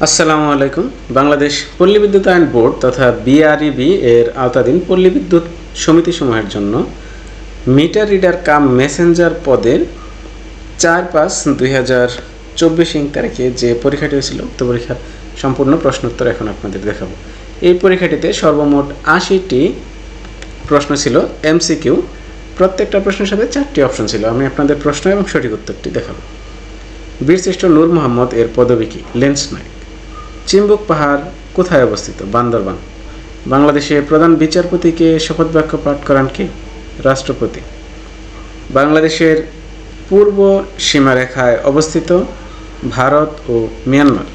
আসসালামু আলাইকুম। বাংলাদেশ পল্লী বিদ্যুতায়ন বোর্ড তথা বিআরইবি এর আওতাধীন পল্লী বিদ্যুৎ সমিতিসমূহের জন্য মিটার রিডার কাম মেসেঞ্জার পদের 4/5/2024 তারিখে যে পরীক্ষাটি হয়েছিল উক্ত পরীক্ষার সম্পূর্ণ প্রশ্নোত্তর এখন আপনাদের দেখাবো। এই পরীক্ষাটিতে সর্বমোট 80টি প্রশ্ন ছিল এমসিকিউ। প্রত্যেকটা প্রশ্নের সাথে 4টি অপশন ছিল। আমি আপনাদের প্রশ্ন এবং সঠিক উত্তরটি দেখাবো। বীরশ্রেষ্ঠ নূর মোহাম্মদ এর পদবী কি? লেন্স নায়ক। চিম্বুক পাহাড় কোথায় অবস্থিত? বান্দরবান। বাংলাদেশে প্রধান বিচারপতিকে শপথ বাক্য পাঠ করান কে? রাষ্ট্রপতি। বাংলাদেশের পূর্ব সীমারেখায় অবস্থিত ভারত ও মিয়ানমার।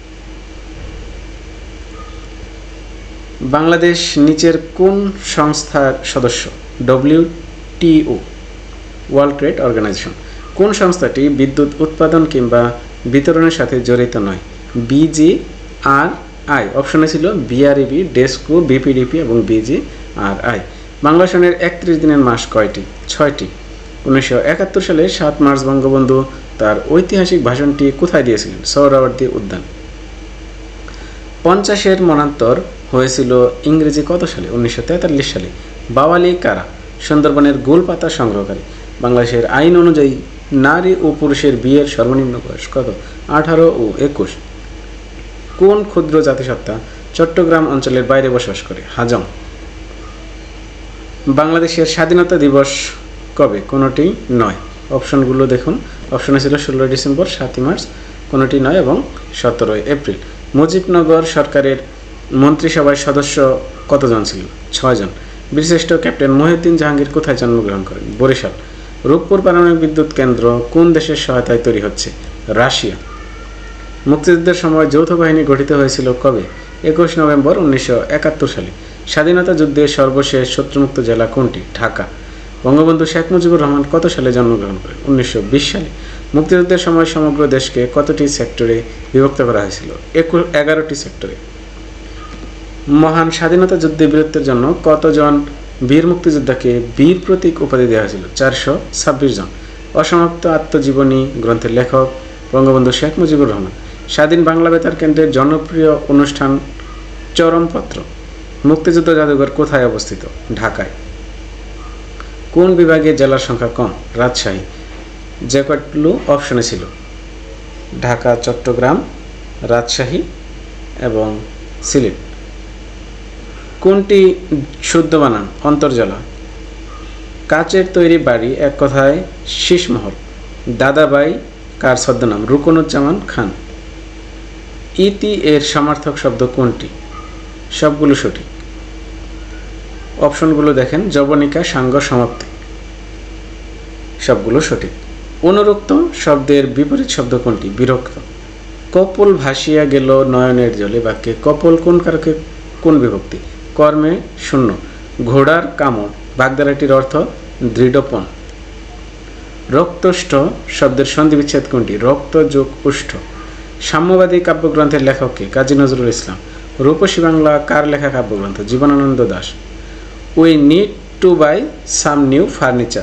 বাংলাদেশ নিচের কোন সংস্থার সদস্য? WTO, world trade organisation. কোন সংস্থাটি বিদ্যুৎ উৎপাদন কিংবা বিতরণের সাথে জড়িত নয়? BGRI। অপশনে ছিল বিআরইবি, ডেসকো, বিপিডিপি এবং BGRI। বাংলা সনের 31 দিনের মাস কয়টি? 6টি। 1971 সালে 7 মার্চ বঙ্গবন্ধু তার ঐতিহাসিক ভাষণটি কোথায় দিয়েছিলেন? সোহরাওয়ার্দী উদ্যান। 50-এর মনান্তর হয়েছিল ইংরেজি কত সালে? 1943 সালে। বাওয়ালি কারা? সুন্দরবনের গোলপাতা সংগ্রহকারী। বাংলাদেশের আইন অনুযায়ী নারী ও পুরুষের বিয়ের সর্বনিম্ন বয়স কত? 18 ও 21। কোন ক্ষুদ্র জাতিসত্তা চট্টগ্রাম অঞ্চলের বাইরে বসবাস করে? হাজং। বাংলাদেশের স্বাধীনতা দিবস কবে? কোনোটি নয়। অপশনগুলো দেখুন। অপশনে ছিল 16 ডিসেম্বর, 7 মার্চ, কোনোটি নয় এবং 17 এপ্রিল। মুজিবনগর সরকারের মন্ত্রিসভায় সদস্য কতজন ছিল? 6 জন। বীরশ্রেষ্ঠ ক্যাপ্টেন মহিউদ্দিন জাহাঙ্গীর কোথায় জন্মগ্রহণ করেন? বরিশাল। রূপপুর পারমাণবিক বিদ্যুৎ কেন্দ্র কোন দেশের সহায়তায় তৈরি হচ্ছে? রাশিয়া। মুক্তিযুদ্ধের সময় যৌথ বাহিনী গঠিত হয়েছিল কবে? 21 নভেম্বর 1971 সালে। স্বাধীনতা যুদ্ধে সর্বশেষ শত্রুমুক্ত জেলা কোনটি? ঢাকা। বঙ্গবন্ধু শেখ মুজিবুর রহমান কত সালে জন্মগ্রহণ করেন? 1920 সালে। মুক্তিযুদ্ধের সময় সমগ্র দেশকে কতটি সেক্টরে বিভক্ত করা হয়েছিল? 11টি সেক্টরে। মহান স্বাধীনতা যুদ্ধে বীরত্বের জন্য কতজন বীর মুক্তিযোদ্ধাকে বীর প্রতীক উপাধি দেওয়া হয়েছিল? 426 জন। অসমাপ্ত আত্মজীবনী গ্রন্থের লেখক বঙ্গবন্ধু শেখ মুজিবুর রহমান। স্বাধীন বাংলা বেতার কেন্দ্রের জনপ্রিয় অনুষ্ঠান চরমপত্র। মুক্তিযুদ্ধ জাদুঘর কোথায় অবস্থিত? ঢাকায়। কোন বিভাগে জেলার সংখ্যা কম? রাজশাহী। যে কয়গুলো অপশনে ছিল? ঢাকা, চট্টগ্রাম, রাজশাহী এবং সিলেট। কোনটি শুদ্ধ বানান? অন্তর্জলা। কাচের তৈরি বাড়ি এক কথায় শীষমহল। দাদাবাই কার ছদ্মনাম? রুকনুজ্জামান খান। ইতি এর সমার্থক শব্দ কোনটি? সবগুলো সঠিক। অপশনগুলো দেখেন। যবনিকা, সাঙ্গ, সমাপ্তি। সবগুলো সঠিক। অনুরক্ত শব্দের বিপরীত শব্দ কোনটি? বিরক্ত। কপল ভাসিয়া গেল নয়নের জলে বাক্যে কপল কোন কারকে কোন বিভক্তি? কর্মে শূন্য। ঘোড়ার কামড় বাগধারাটির অর্থ দৃঢ়পন। রক্তষ্ঠ শব্দের সন্ধিবিচ্ছেদ কোনটি? রক্ত যোগ উষ্ঠ। সাম্যবাদী কাব্যগ্রন্থের লেখককে? কাজী নজরুল ইসলাম। রূপসী বাংলা কার লেখা কাব্যগ্রন্থ? Jibanananda Das. We need to buy some new furniture.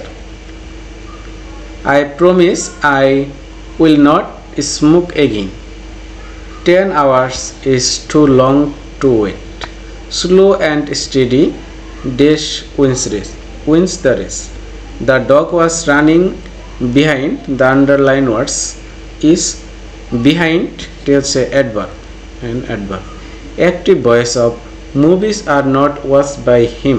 I promise I will not smoke again. 10 hours is too long to wait. Slow and steady dash wins the race. The dog was running behind. The underline words is behind tells a adverb and adverb. Active voice of movies are not watched by him.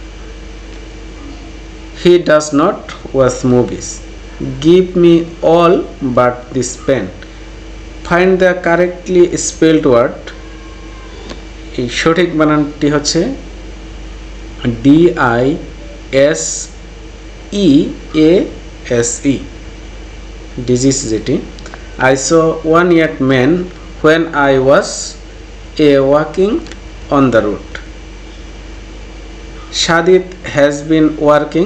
He does not watch movies. Give me all but this pen. Find the correctly spelled word. এই সঠিক বানানটি হচ্ছে DISEASE, disease যেটি। I saw one young man when I was walking on the road. Shadid has been working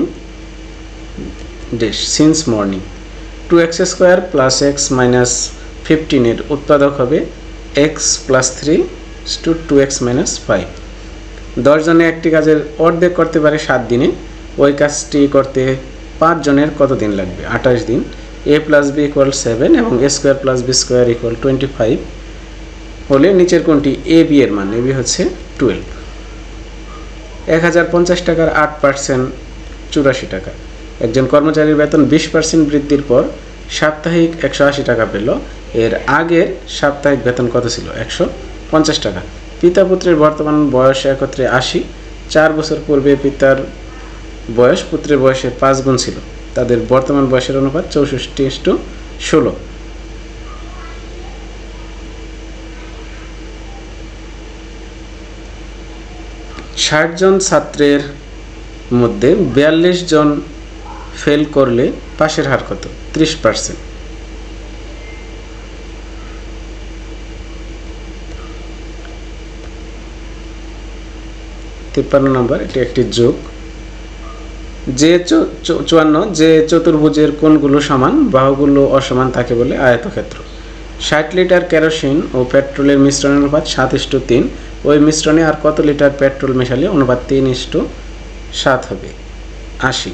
since morning. 2x square plus x minus 15 এর উৎপাদক হবে x plus 3 to 2x minus 5. 10 জনে একটি কাজের অর্ধেক করতে পারে 7 দিনে। ওই কাজটি করতে 5 জনের কত দিন লাগবে? 28 দিন। a plus b equal 7 এবং a square plus b square equal 25 হলে নিচের কোনটি এ বি এর মান? এ বি হচ্ছে 12। 1050 টাকার 8% 84 টাকা। একজন কর্মচারীর বেতন 20% বৃদ্ধির পর সাপ্তাহিক 180 টাকা পেল। এর আগের সাপ্তাহিক বেতন কত ছিল? 150 টাকা। পিতা পুত্রের বর্তমান বয়স একত্রে 80। 4 বছর পূর্বে পিতার বয়স পুত্রের বয়সের 5 গুণ ছিল। তাদের বর্তমান বয়সের অনুপাত 64:16। 60 জন ছাত্রের মধ্যে 42 জন ফেল করলে পাশের হার কত? 30%। 53 নম্বর, এটি একটি যোগ। যে 54 যে চতুর্ভুজের কোণগুলো সমান বাহুগুলো অসমান তাকে বলে আয়তক্ষেত্র। 60 লিটার কেরোসিন ও পেট্রোলের মিশ্রণের অনুপাত 7:3। ওই মিশ্রণে আর কত লিটার পেট্রোল মেশালে অনুপাত 3:7 হবে? 80।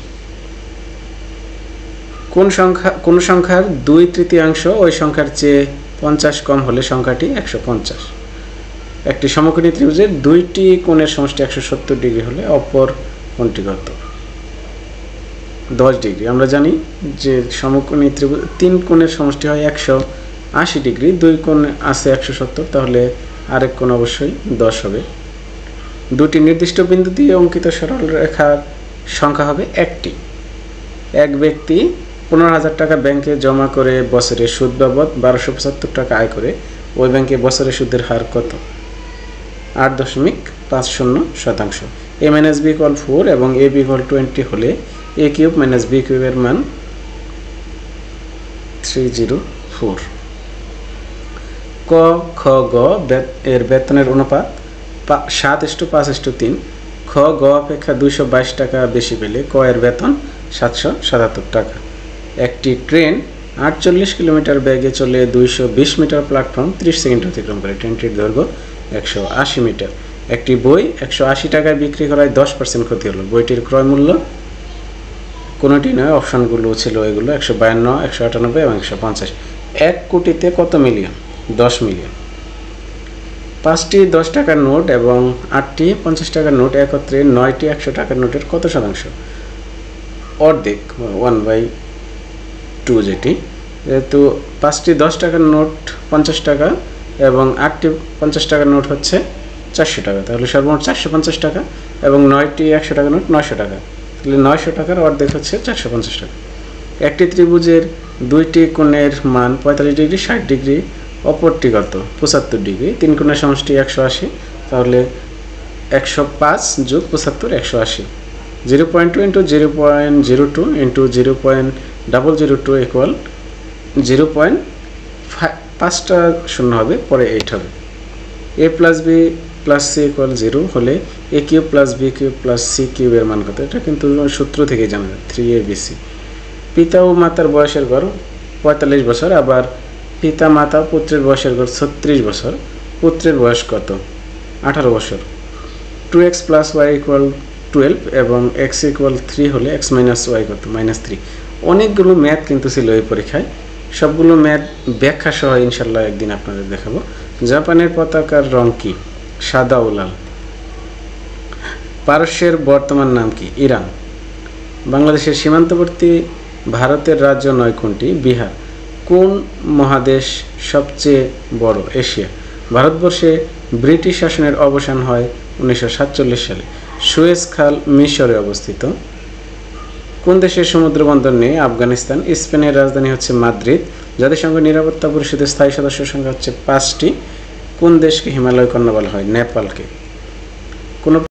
কোন সংখ্যার 2/3 ওই সংখ্যার চেয়ে 50 কম হলে সংখ্যাটি 150। একটি সমকোণী ত্রিভুজের দুইটি কোণের সমষ্টি 170 ডিগ্রি হলে অপর কোণটি কত? 10 ডিগ্রি। আমরা জানি যে সমকোণী ত্রিভুজ 3 কোণের সমষ্টি হয় 180 ডিগ্রি, 2 কোণ আছে 170, তাহলে আরেক কোণ অবশ্যই 10 হবে। দুটি নির্দিষ্ট বিন্দু দিয়ে অঙ্কিত সরল রেখার সংখ্যা হবে একটি। এক ব্যক্তি 15,000 টাকা ব্যাংকে জমা করে বছরে সুদ বাবদ 1275 টাকা আয় করে। ওই ব্যাংকে বছরে সুদের হার কত? 8.50%। a minus b equal 4 এবং a b equal 20 হলে a cube minus b cube এর মান 304। ক খ গ এর বেতনের অনুপাত 7:5:3। খ গ অপেক্ষা 222 টাকা বেশি পেলে ক এর বেতন 777 টাকা। একটি ট্রেন 48 কিলোমিটার বেগে চলে 220 মিটার প্ল্যাটফর্ম 30 সেকেন্ড অতিক্রম করে। ট্রেনটির দৈর্ঘ্য 180 মিটার। একটি বই 180 টাকায় বিক্রি করায় 10% ক্ষতি হলো। বইটির ক্রয় মূল্য কোনোটি নয়, অপশনগুলো ছিল এগুলো 152, 198 এবং 150। 1 কোটিতে কত মিলিয়ন? 10 মিলিয়ন। 5টি 10 টাকার নোট এবং 8টি 50 টাকার নোট একত্রে 9টি 100 টাকার নোটের কত শতাংশ? অর্ধেক, 1/2 যেটি। যেহেতু 5টি 10 টাকার নোট 50 টাকা এবং 8টি 50 টাকার নোট হচ্ছে 400 টাকা, তাহলে সর্বমোট 450 টাকা এবং 9টি 100 টাকার নোট 900 টাকা, তাহলে 900 টাকার অর্ধেক হচ্ছে 450 টাকা। একটি ত্রিভুজের দুইটি কোণের মান 45 ডিগ্রি 60 ডিগ্রি, অপরটি কত? 75 ডিগ্রি। 3 কোণের সমষ্টি 180, তাহলে 105 যোগ 75 180। 0.2 × 0.02 × 0.002 ইকুয়াল 0.5টা শূন্য হবে, পরে 8 হবে। a plus B plus C equal 0 হলে a cube plus B cube plus C cube এর মান কত? এটা কিন্তু সূত্র থেকে জানা যায়, 3abc। পিতা ও মাতার বয়সের গড় 45 বছর, আবার পিতা মাতা পুত্রের বয়সের গড় 36 বছর। পুত্রের বয়স কত? 18 বছর। 2x প্লাস ওয়াই ইকুয়াল 12 এবং x ইকুয়াল 3 হলে x মাইনাস ওয়াই কত? -3। অনেকগুলো ম্যাথ কিন্তু ছিল এই পরীক্ষায়, সবগুলো ম্যাথ ব্যাখ্যা সহ ইনশাল্লাহ একদিন আপনাদের দেখাবো। জাপানের পতাকার রং কি? সাদা ও লাল। পারস্যের বর্তমান নাম কি? ইরান। বাংলাদেশের সীমান্তবর্তী ভারতের রাজ্য নয় কোনটি? বিহার। কোন মহাদেশ সবচেয়ে বড়? এশিয়া। ভারতবর্ষে ব্রিটিশ শাসনের অবসান হয় 1947 সালে। সুয়েজ খাল মিশরে অবস্থিত। কোন দেশের সমুদ্র বন্দর নেই? আফগানিস্তান। স্পেনের রাজধানী হচ্ছে মাদ্রিদ। জাতিসংঘ নিরাপত্তা পরিষদের স্থায়ী সদস্যের সংখ্যা হচ্ছে 5টি। কোন দেশকে হিমালয় কন্যা বলা হয়? নেপালকে। কোন